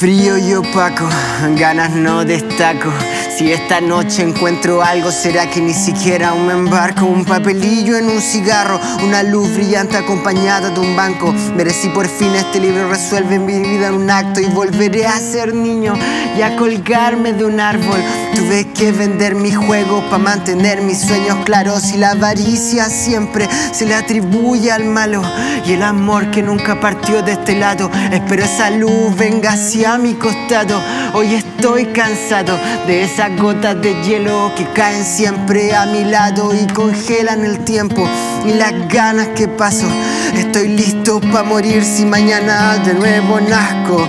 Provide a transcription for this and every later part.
Frío y opaco, ganas no destaco. Si esta noche encuentro algo, será que ni siquiera aún me embarco. Un papelillo en un cigarro, una luz brillante acompañada de un banco. Veré si por fin este libro resuelve mi vida en un acto y volveré a ser niño y a colgarme de un árbol. Tuve que vender mis juegos para mantener mis sueños claros, y la avaricia siempre se le atribuye al malo, y el amor que nunca partió de este lado. Espero esa luz venga hacia mi costado. Hoy estoy cansado de esas gotas de hielo que caen siempre a mi lado y congelan el tiempo y las ganas que paso. Estoy listo para morir si mañana de nuevo nazco.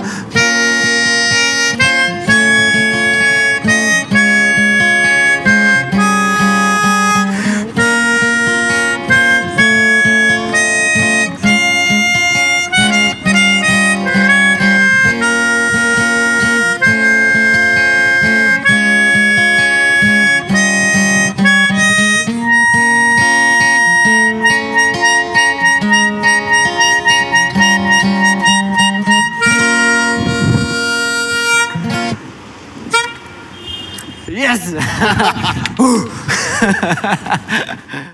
Yes!